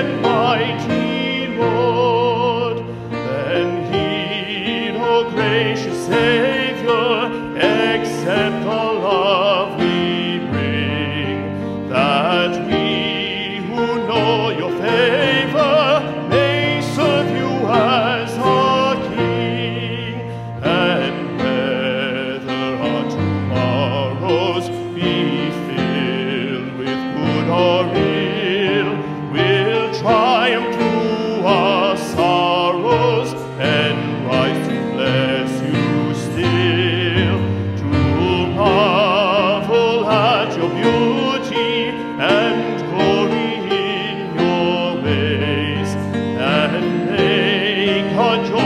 and mighty Lord. Then hear, O gracious Savior, accept the love we bring, that we who know your favor may serve you as our King. And whether our tomorrows be filled with good or ill, we'll triumph through our sorrows and rise to bless you still, to marvel at your beauty and glory in your ways, and make our joy